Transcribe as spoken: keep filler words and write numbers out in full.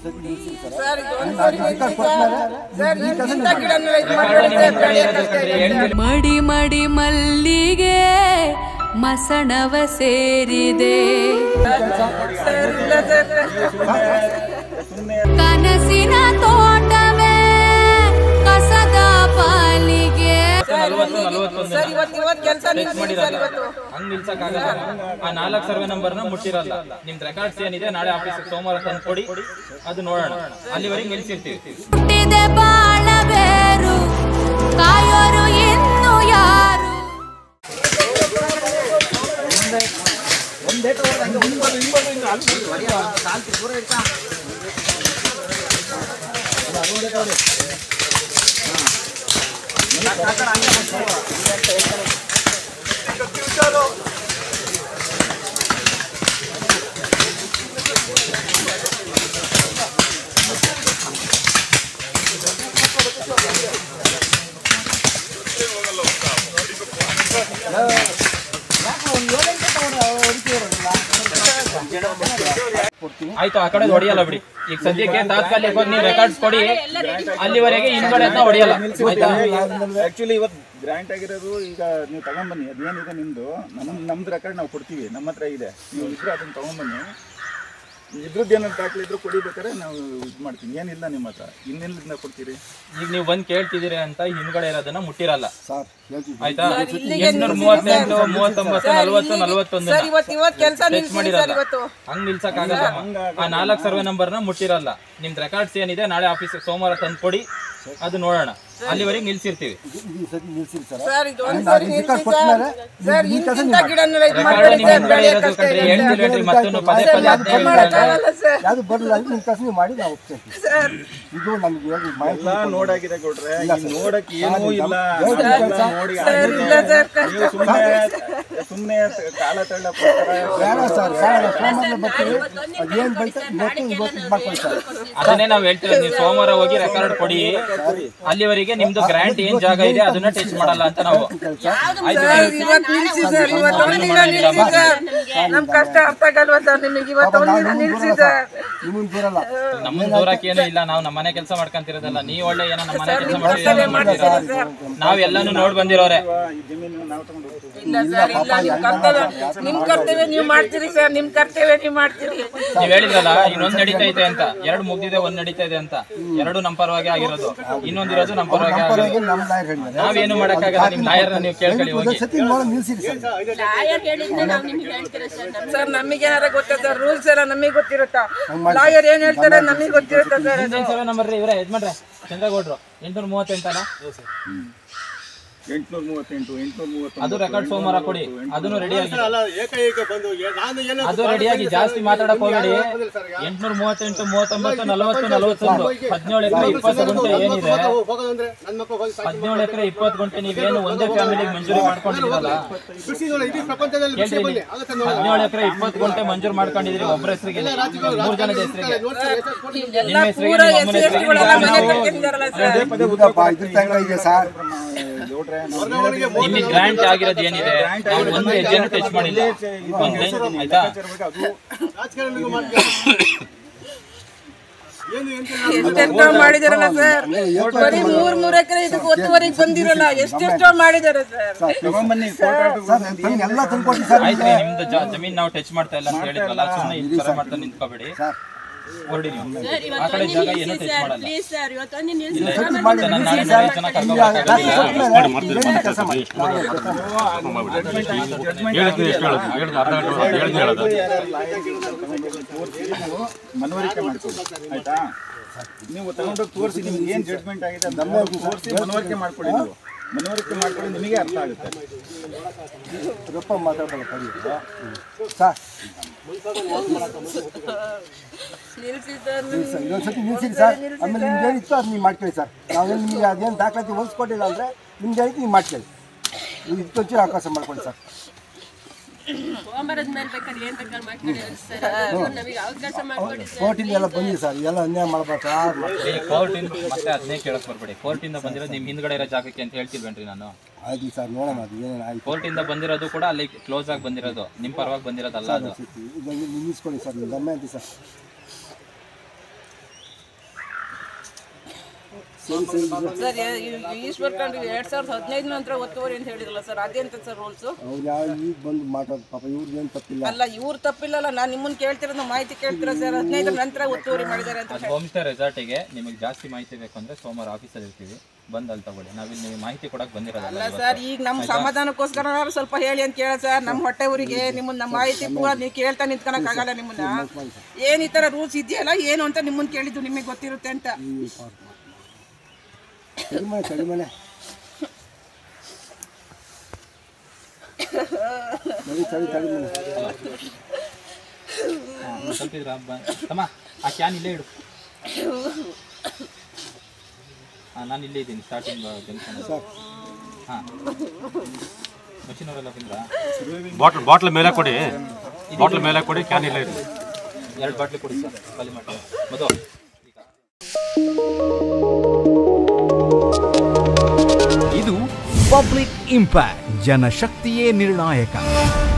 ಮಡಿ ಮಡಿ ಮಲ್ಲಿಗೆ ಮಸಣವ ಸೇರಿದೆ ಕನಸಿನ ತೋಟವೇ ಕಸದ ಪಾಲಿಗೆ ಹಂಗ್ ನಿಲ್ಸಕ್ಕಾಗಲ್ಲ. ಆ ನಾಲ್ಕು ಸರ್ವೆ ನಂಬರ್ ನ ಮುಟ್ಟಿರಲ್ಲ. ನಿಮ್ದು ರೆಕಾರ್ಡ್ಸ್ ಏನಿದೆ ನಾಳೆ ಆಫೀಸ್ ಸೋಮವಾರ ತಂದು ಕೊಡಿ, ಅದು ನೋಡೋಣ. ಅಲ್ಲಿವರೆಗೆ ನಿಲ್ಸಿರ್ತೀವಿ. ಹುಟ್ಟಿದೆ ಬಾಳಬೇರು ಕಾಯೋರು ಇನ್ನು ಯಾರು? ಆಯ್ತು, ಆ ಕಡೆ ಹೊಡಿಯಲ್ಲ ಬಿಡಿ. ಈಗ ಸದ್ಯಕ್ಕೆ ತಾತ್ಕಾಲಿಕ ನೀವು ರೆಕಾರ್ಡ್ಸ್ ಕೊಡಿ, ಅಲ್ಲಿವರೆಗೆ ಹಿಂದ್ಗಡೆ ಹೊಡಿಯಲ್ಲ. ಆಕ್ಚುಲಿ ಇವತ್ತು ಗ್ರಾಂಟ್ ಆಗಿರೋದು ಈಗ ನೀವು ತಗೊಂಡ್ಬನ್ನಿ. ಅದೇನಿದೆ ನಿಮ್ದು ನಮ್ ನಮ್ದು ರೆಕಾರ್ಡ್ ನಾವು ಕೊಡ್ತೀವಿ, ನಮ್ಮ ಹತ್ರ ಇದೆ. ನೀವು ಇದ್ರೆ ಅದನ್ನ ತಗೊಂಡ್ಬನ್ನಿ. ಇದ್ರದ್ದು ಏನಾದ್ರು ದಾಖಲೆ ಇದ್ರು ಕೊಡಿಬೇಕಾದ್ರೆ ನಾವು ಇದು ಮಾಡ್ತೀವಿ. ಏನಿಲ್ಲ ನಿಮ್ಮ ಹತ್ರ ಇನ್ನೆಲ್ಲಿಂದ ಕೊಡ್ತೀರಿ? ಈಗ ನೀವು ಬಂದು ಕೇಳ್ತಿದ್ದೀರಿ ಅಂತ ಹಿಂದ್ಗಡೆ ಇರೋದನ್ನ ಮುಟ್ಟಿರಲ್ಲ. ಆಯ್ತಾ? ಎಂಟ್ನೂರ ಮೂವತ್ತೆಂಟು ಮೂವತ್ತೊಂಬತ್ತು ನಲ್ವತ್ತು ನಲ್ವತ್ತೊಂದು ಮಾಡಿರಲ್ಲ. ಹಂಗ್ ನಿಲ್ಸಕ್ಕಾಗಲ್ಲ. ಆ ನಾಲ್ಕು ಸರ್ವೆ ನಂಬರ್ ನ ಮುಟ್ಟಿರಲ್ಲ. ನಿಮ್ದು ರೆಕಾರ್ಡ್ಸ್ ಏನಿದೆ ನಾಳೆ ಆಫೀಸ್ ಸೋಮವಾರ ತಂದು ಕೊಡಿ, ಅದು ನೋಡೋಣ. ಅಲ್ಲಿವರೆಗೆ ನಿಲ್ಸಿರ್ತೀವಿ. ಮತ್ತೊಂದು ಪದೇ ಪದೇ ನೋಡಾಗಿದೆ ಕೊಟ್ರೆ ನೋಡಕ್ ಏನೂ ಇಲ್ಲ. ನೋಡಿ ಸುಮ್ಮನೆ ಕಾಲ ತಳ್ಳ ಅದನ್ನೇ ನಾವ್ ಹೇಳ್ತೀವಿ. ನೀವು ಸೋಮವಾರ ಹೋಗಿ ರೆಕಾರ್ಡ್ ಕೊಡಿ, ಅಲ್ಲಿವರೆಗೆ ನಿಮ್ದು ಗ್ರಾಂಟ್ ಏನ್ ಜಾಗ ಇದೆ ಅದನ್ನ ಟಚ್ ಮಾಡಲ್ಲ ಅಂತ ನಾವು. ನಮ್ಮ ದೂರಕ್ಕೆ ಏನೂ ಇಲ್ಲ. ನಾವು ನಮ್ಮ ಮನೆ ಕೆಲಸ ಮಾಡ್ಕೊಂತಿರೋದಲ್ಲ. ನೀವ್ ಒಳ್ಳೆ ಏನೋ ನಮ್ಮ ಮನೆ ಕೆಲಸ ಮಾಡ್ತಿರೋ ನಾವ್ ಎಲ್ಲಾನು ನೋಡ್ ಬಂದಿರೋರೆ. ನಿಮ್ ಕರ್ತವ್ಯ ನೀವು ಮಾಡ್ತೀರಿ ಸರ್, ನಿಮ್ ಕರ್ತವ್ಯ ನೀವು ಮಾಡ್ತೀರಿ. ನೀವ್ ಹೇಳಿದ್ರಲ್ಲ ಇನ್ನೊಂದ್ ನಡೀತಾ ಇದೆ ಅಂತ. ಎರಡು ಮುಗ್ದಿದೆ, ಒಂದ್ ನಡೀತಾ ಇದೆ ಅಂತ. ಎರಡು ನಮ್ಮ ಪರವಾಗಿ ಆಗಿರೋದು, ಇನ್ನೊಂದಿರೋದು ನಮ್ಮ ಪರವಾಗಿ ಆಗಿರೋದು. ನಾವೇನು ಮಾಡಕ್ಕಾಗಲ್ಲ. ನಿಮ್ ಲಾಯರ್ ನೀವು ಕೇಳ್ಕೊಳ್ಳಿ ಹೋಗಿ. ಸರ್ ನಮಗೆ ಏನಾರ ಗೊತ್ತಾ ಸರ್? ರೂಲ್ಸ್ ಎಲ್ಲ ನಮಗೆ ಗೊತ್ತಿರುತ್ತಾ? ಲಾಯರ್ ಏನ್ ಹೇಳ್ತಾರೆ ನಮಗೆ ಗೊತ್ತಿರುತ್ತಾ ಸರ್? ಸರ್ವೆ ನಂಬರ್ ಇವರೇ ಯಜಮಾನ್ರೆ, ಚಂದ್ರಗೌಡ್ರು. ಎಂಟುನೂರ ಮೂವತ್ತೆಂಟಲ್ಲ ಎಂಟುನೂರ ಮೂವತ್ತೆಂಟು ಎಂಟುನೂರ ಮೂವತ್ತು ಅದು ರೆಕಾರ್ಡ್ ಸೋಮವಾರ ಕೊಡಿ. ಅದನ್ನು ರೆಡಿಯಾಗಿ ಅದು ರೆಡಿಯಾಗಿ ಜಾಸ್ತಿ ಮಾತಾಡಕ್ ಹೋಗಬೇಡಿ. ಎಂಟುನೂರ ಮೂವತ್ತೆಂಟು ಮೂವತ್ತೊಂಬತ್ತು ನಲವತ್ತು ನಲವತ್ತೊಂದು ಹದಿನೇಳು ಎಕರೆ ಇಪ್ಪತ್ತು ಗುಂಟೆ ಏನಿದೆ, ಹದಿನೇಳು ಎಕರೆ ಇಪ್ಪತ್ತು ಗುಂಟೆ ನೀವೇನು ಒಂದೇ ಫ್ಯಾಮಿಲಿಗೆ ಮಂಜೂರಿ ಮಾಡ್ಕೊಂಡಿದ್ದೀರಲ್ಲ. ಹದಿನೇಳು ಎಕರೆ ಇಪ್ಪತ್ತು ಗುಂಟೆ ಮಂಜೂರು ಮಾಡ್ಕೊಂಡಿದ್ದೀರಿ ಒಬ್ಬರ ಹೆಸರಿಗೆ, ಮೂರು ಜನದ ಹೆಸರಿಗೆ, ನಿಮ್ಮ ಹೆಸರಿಗೆ, ನಿಮಗೆ ಗ್ರಾಂಟ್ ಆಗಿರೋದು ಏನಿದೆ ಒಂದು ಹೆಜ್ಜೆನೂ ಟಚ್ ಮಾಡಿಲ್ಲ. ಆಯ್ತಾ? ಎಷ್ಟೆಷ್ಟೋ ಮಾಡಿದಾರಲ್ಲ ಸರ್. ಬರೀ ಮೂರ್ ಮೂರ್ ಎಕರೆ ಇದಕ್ಕೆ ಒತ್ತುವರೆಗೆ ಬಂದಿರಲ್ಲ. ಎಷ್ಟೆಷ್ಟೋ ಮಾಡಿದಾರೆ ಸರ್. ಆಯ್ತು, ನಿಮ್ದು ಜಮೀನ್ ನಾವು ಟಚ್ ಮಾಡ್ತಾ ಇಲ್ಲ ಅಂತ ಹೇಳಿದ್ವಲ್ಲ, ಸುಮ್ಮನೆ ಈ ತರ ಮಾಡ್ತಾ ನಿಂತ್ಕೋಬೇಡಿ. ಹೊರಡಿ ನೀವು. ಆ ಕಡೆ ಜಾಗ ಏನೂ ಟಚ್ ಮಾಡಲ್ಲ. ಮನವರಿಕೆ ಮಾಡ್ಕೊಳ್ಳಿ ಆಯ್ತಾ? ನೀವು ತಗೊಂಡೋಗಿ ತೋರಿಸಿ ನಿಮ್ಗೆ ಏನ್ ಜಡ್ಜ್ಮೆಂಟ್ ಆಗಿದೆ ಅಂತ ತೋರಿಸಿ ಮನವರಿಕೆ ಮಾಡ್ಕೊಳ್ಳಿ. ನೀವು ಮನವರಿಕೆ ಮಾಡ್ಕೊಳ್ಳಿ, ನಿಮಗೆ ಅರ್ಥ ಆಗುತ್ತೆ. ಇನ್ನೊಂದ್ಸತಿ ನಿಲ್ಸಿರಿ ಸರ್. ಆಮೇಲೆ ನಿಮ್ಗೆ ಏನಿತ್ತು ಅದು ನೀವು ಮಾಡ್ಕೊಳ್ಳಿ ಸರ್. ನಾವೇನು ನಿಮಗೆ ಅದೇನು ದಾಖಲಾತಿ ಹೊಲಿಸ್ಕೊಟ್ಟಿಲ್ಲ ಅಂದರೆ ನಿಮ್ಗೆ ಏನೈತಿ ನೀವು ಮಾಡ್ಕೊಳ್ಳಿ. ನೀವು ಇದಕ್ಕೊಂಚೂರು ಅವಕಾಶ ಮಾಡ್ಕೊಳ್ಳಿ ಸರ್. ಕೋರ್ಟಿಂದ ಎಲ್ಲ ಬಂದಿದೆ ಸರ್, ಎಲ್ಲ ಅನ್ಯಾಯ ಮಾಡ್ಬೇಕು. ಕೋರ್ಟಿಂದ ಮತ್ತೆ ಅದನ್ನೇ ಕೇಳಕ್ ಬರ್ಬೇಡಿ. ಕೋರ್ಟಿಂದ ಬಂದಿರೋದು ನಿಮ್ಮ ಹಿಂದ್ಗಡೆ ಇರೋ ಜಾಗಕ್ಕೆ ಅಂತ ಹೇಳ್ತಿಲ್ವೇನ್ರಿ ನಾನು? ಆಯ್ತು ಸರ್, ನೋಡೋಣ ಅದು ಏನೇನು ಆಯ್ತು. ಕೋರ್ಟಿಂದ ಬಂದಿರೋದು ಕೂಡ ಅಲ್ಲಿ ಕ್ಲೋಸ್ ಆಗಿ ಬಂದಿರೋದು, ನಿಮ್ಮ ಪರವಾಗಿ ಬಂದಿರೋದಲ್ಲ ಅದು. ನಿಲ್ಲಿಸ್ಕೊಳ್ಳಿ ಸರ್, ನಿಮ್ಮ ಗಮ್ಮೆ ಅಂತ ಸರ್. ಸರ್ ಈಶ್ವರ್ ಖಂಡ್ ಎರಡ್ ಸಾವಿರದ ಹದಿನೈದು ನಂತರ ಒತ್ತುವರಿ ಅಂತ ಹೇಳಿದ್ರಲ್ಲ ಸರ್, ಅದೇಂತ ಸರ್ ರೂಲ್ಸ್? ಅವ್ರು ಯಾವ ಈಗ ಬಂದು ಮಾತಾಡೋದು ಪಾಪ, ಇವ್ರಿಗೆ ಏನು ತಪ್ಪಿಲ್ಲ. ಅಲ್ಲ ಇವ್ರು ತಪ್ಪಿಲ್ಲಲ್ಲ, ನಾನು ನಿಮ್ಮನ್ನ ಕೇಳ್ತಿರೋದು ಮಾಹಿತಿ ಕೇಳ್ತೀರಾ ಸರ್? ಹದಿನೈದರ ನಂತರ ಒತ್ತುವರಿ ಮಾಡಿದ್ದಾರೆ ಅಂತ. ಹೋಮ್ ಸ್ಟೇ ರೆಸಾರ್ಟಿಗೆ ನಿಮಗೆ ಜಾಸ್ತಿ ಮಾಹಿತಿ ಬೇಕು ಅಂದ್ರೆ ಸೋಮವಾರ ಆಫೀಸಲ್ಲಿ ಇರ್ತೀವಿ, ಬಂದು ಅಲ್ಲಿ ತಗೊಳ್ಳಿ. ನಾವಿಲ್ಲಿ ನಿಮಗೆ ಮಾಹಿತಿ ಕೊಡಕ್ಕೆ ಬಂದಿರೋಲ್ಲ. ಅಲ್ಲ ಸರ್, ಈಗ ನಮ್ಮ ಸಮಾಧಾನಕ್ಕೋಸ್ಕರ ಸ್ವಲ್ಪ ಹೇಳಿ ಅಂತ ಕೇಳ ಸರ್. ನಮ್ಮ ಹೊಟ್ಟೆ ಊರಿಗೆ ನಿಮ್ಮನ್ನ ನಮ್ಮ ಮಾಹಿತಿ ಕೂಡ ನೀವು ಕೇಳ್ತಾ ನಿಂತ್ಕೊಳಕ್ ಆಗಲ್ಲ. ನಿಮ್ಮನ್ನ ಏನ್ ಈ ತರ ರೂಲ್ಸ್ ಇದೆಯಲ್ಲ ಏನು ಅಂತ ನಿಮ್ಮನ್ನ ಕೇಳಿದ್ದು, ನಿಮಗೆ ಗೊತ್ತಿರುತ್ತೆ ಅಂತ. ಕಡಿಮೆ ಕಡಿಮೆ ತಮ್ಮ ಆ ಕ್ಯಾನ್ ಇಲ್ಲೇ ಇಡು. ಹಾಂ ನಾನು ಇಲ್ಲೇ ಇದ್ದೀನಿ ಸ್ಟಾರ್ಟಿಂಗ್ ಜಂಕ್ಷನ್. ಹಾಂ ಮಷಿನ್ ಅವರೆಲ್ಲ ಬಂದ್ರಾ? ಬಾಟ್ಲ್ ಬಾಟ್ಲ್ ಮೇಲೆ ಕೊಡಿ, ಬಾಟ್ಲ್ ಮೇಲೆ ಕೊಡಿ, ಕ್ಯಾನ್ ಇಲ್ಲೇ ಇಡಿ. ಎರಡು ಬಾಟ್ಲಿ ಕೊಡಿ ಸರ್, ಖಾಲಿ ಮಾಡಿ ಮದು. ಇದು ಪಬ್ಲಿಕ್ ಇಂಪ್ಯಾಕ್ಟ್, ಜನಶಕ್ತಿಯೇ ನಿರ್ಣಾಯಕ.